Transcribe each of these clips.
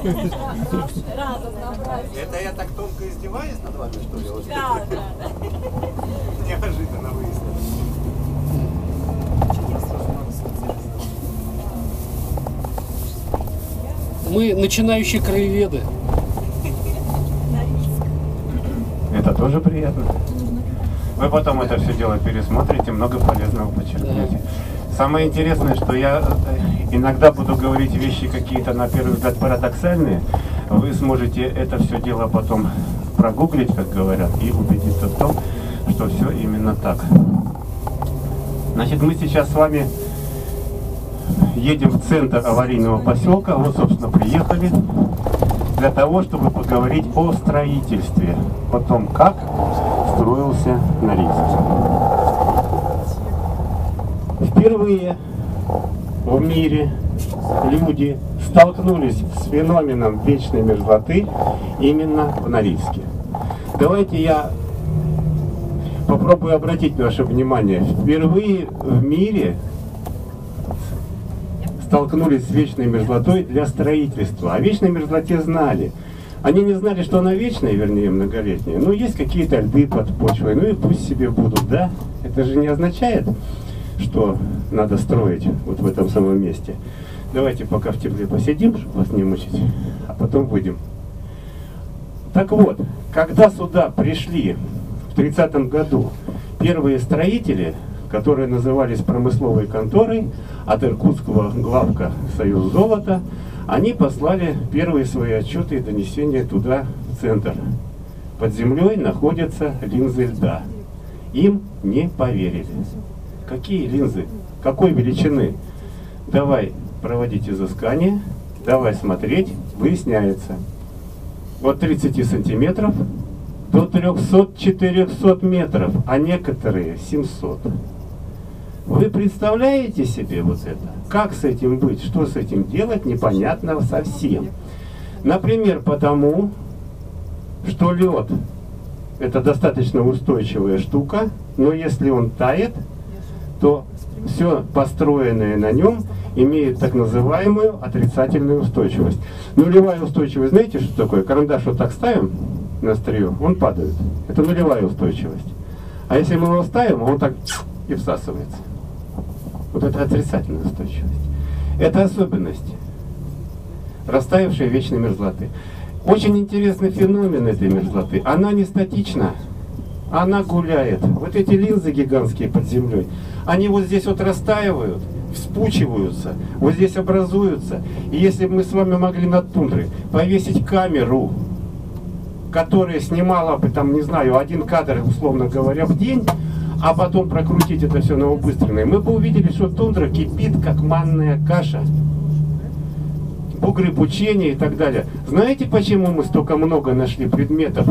Это я так тонко издеваюсь над вами, что ли? Вот. Да. Неожиданно выяснилось. Мы начинающие краеведы. Это тоже приятно. Вы потом это все дело пересмотрите, много полезного подчеркнете. Самое интересное, что я иногда буду говорить вещи какие-то, на первый взгляд, парадоксальные. Вы сможете это все дело потом прогуглить, как говорят, и убедиться в том, что все именно так. Значит, мы сейчас с вами едем в центр аварийного поселка. Вот, собственно, приехали для того, чтобы поговорить о строительстве, о том, как строился Норильск. Впервые в мире люди столкнулись с феноменом вечной мерзлоты именно в Норильске. Давайте я попробую обратить наше внимание. Впервые в мире столкнулись с вечной мерзлотой для строительства. О вечной мерзлоте знали. Они не знали, что она вечная, вернее, многолетняя. Но есть какие-то льды под почвой, ну и пусть себе будут, да? Это же не означает, что надо строить вот в этом самом месте. Давайте пока в тепле посидим, чтобы вас не мучить, а потом выйдем. Так вот, когда сюда пришли в 30-м году первые строители, которые назывались промысловой конторой, от иркутского главка «Союз золота», они послали первые свои отчеты и донесения туда, в центр. Под землей находятся линзы льда. Им не поверили. Какие линзы? Какой величины? Давай проводить изыскание, давай смотреть, выясняется. От 30 сантиметров до 300-400 метров, а некоторые 700. Вы представляете себе вот это? Как с этим быть? Что с этим делать? Непонятно совсем. Например, потому, что лед — это достаточно устойчивая штука, но если он тает, то все построенное на нем имеет так называемую отрицательную устойчивость. Нулевая устойчивость, знаете, что такое? Карандаш вот так ставим на острие, он падает. Это нулевая устойчивость. А если мы его ставим, он так и всасывается. Вот это отрицательная устойчивость. Это особенность растаявшей вечной мерзлоты. Очень интересный феномен этой мерзлоты. Она не статична, она гуляет. Вот эти линзы гигантские под землей, они вот здесь вот растаивают, вспучиваются, вот здесь образуются. И если бы мы с вами могли над тундрой повесить камеру, которая снимала бы, там, не знаю, один кадр, условно говоря, в день, а потом прокрутить это все на убыстренной, мы бы увидели, что тундра кипит, как манная каша. Бугры пучения и так далее. Знаете, почему мы столько много нашли предметов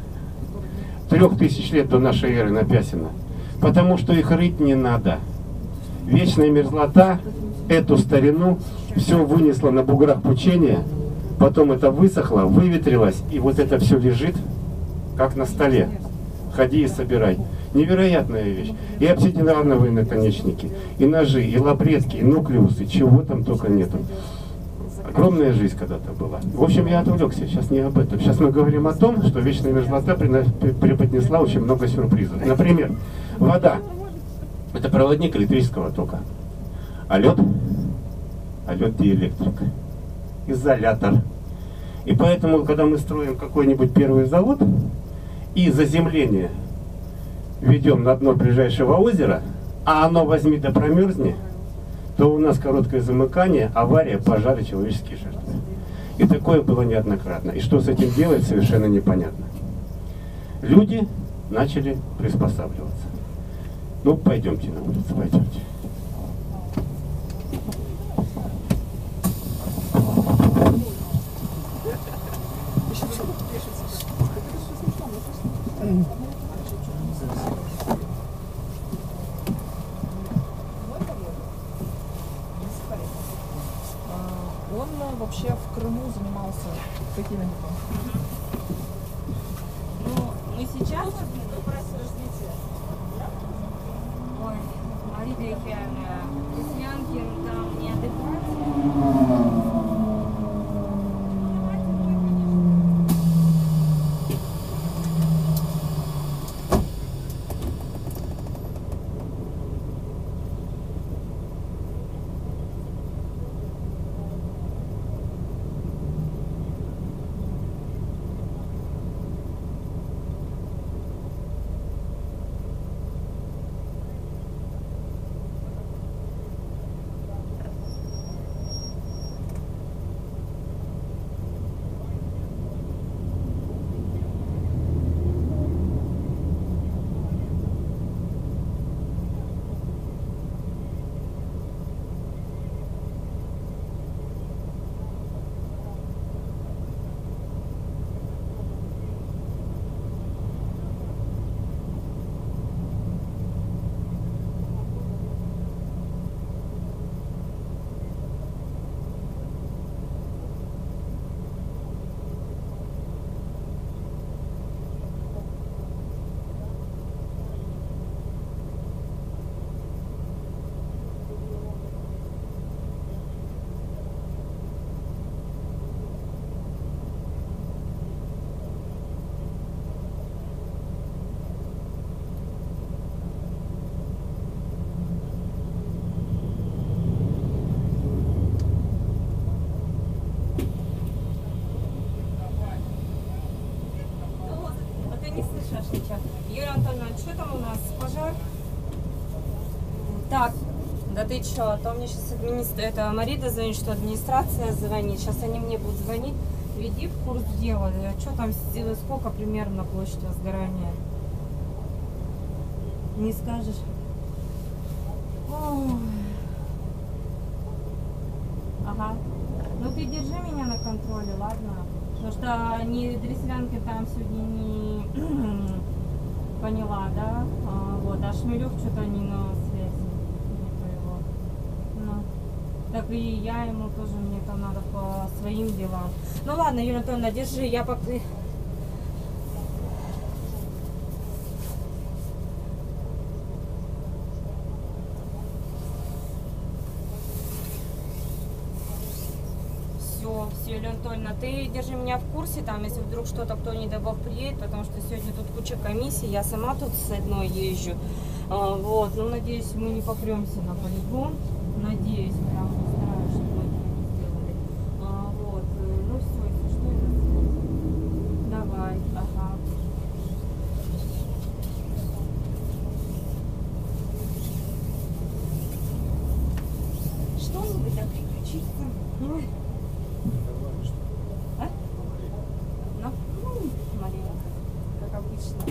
3000 лет до нашей эры на Пясино? Потому что их рыть не надо. Вечная мерзлота эту старину все вынесла на буграх пучения, потом это высохло, выветрилось, и вот это все лежит, как на столе. Ходи и собирай. Невероятная вещь. И обсидиановые наконечники, и ножи, и лапретки, и нуклеусы, чего там только нету. Огромная жизнь когда-то была. В общем, я отвлекся, сейчас не об этом. Сейчас мы говорим о том, что вечная мерзлота преподнесла очень много сюрпризов. Например, вода — это проводник электрического тока. А лед диэлектрик, изолятор. И поэтому, когда мы строим какой-нибудь первый завод и заземление ведем на дно ближайшего озера, а оно возьми да промерзни, то у нас короткое замыкание, авария, пожары, человеческие жертвы. И такое было неоднократно. И что с этим делать, совершенно непонятно. Люди начали приспосабливаться. Ну, пойдемте на улицу, пойдемте. Он вообще в Крыму занимался какими-то... Ну, мы сейчас... Ой, видите, Янкин там неадекватен. ты чё? А то мне сейчас это Марида звонит, что администрация звонит. Сейчас они мне будут звонить. Веди в курс дела. Что там, сколько примерно площадь возгорания? Не скажешь? Ой. Ага. Ну ты держи меня на контроле, ладно? Потому что они Дреслянки там сегодня не поняла, да? Вот, а Шмелев что-то не на связи. Не его. Ну. Так и я ему тоже, мне там надо по своим делам. Ну ладно, Юлия Анатольевна, держи, я пока... Все, Юлия Анатольевна, ты держи меня в курсе, там, если вдруг что-то, кто, не дай бог, приедет, потому что сегодня тут куча комиссий, я сама тут с одной езжу. Вот, ну, надеюсь, мы не попремся на полигон, надеюсь, прям постараюсь, чтобы мы это не сделали. Вот, ну все, если что, это... Давай, ага. Что-нибудь да приключится. Ой. А? Ну, Мария, как обычно.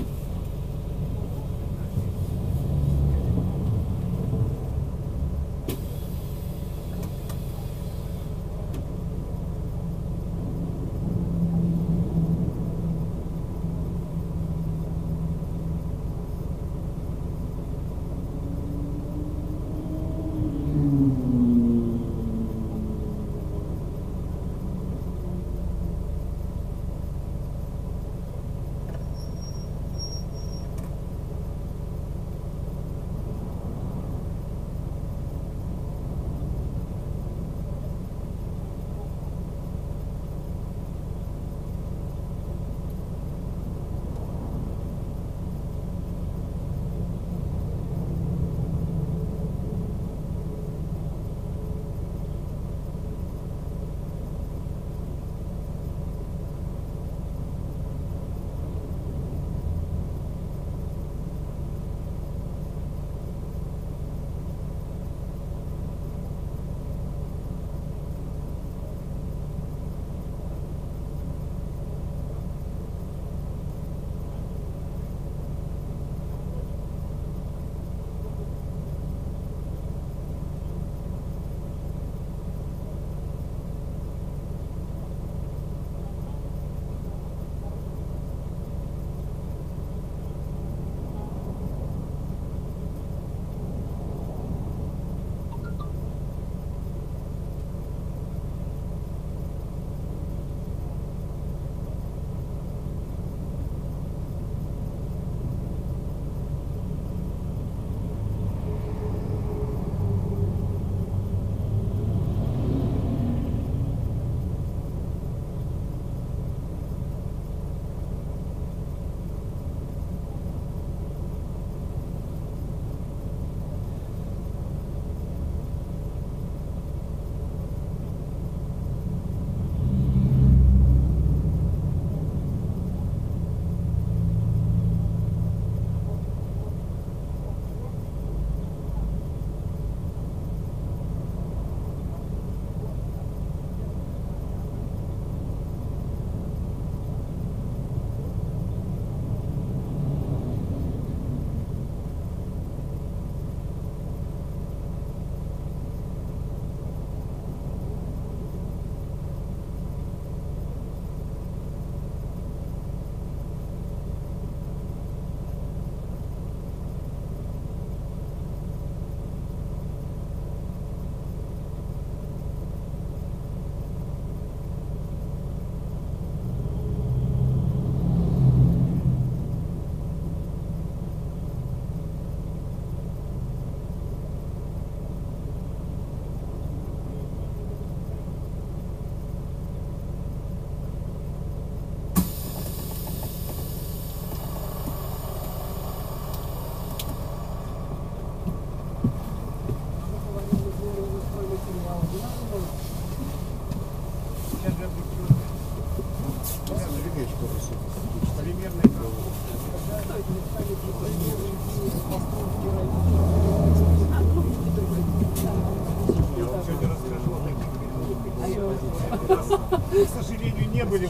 к сожалению, не были.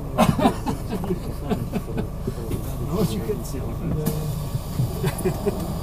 Очень хотел.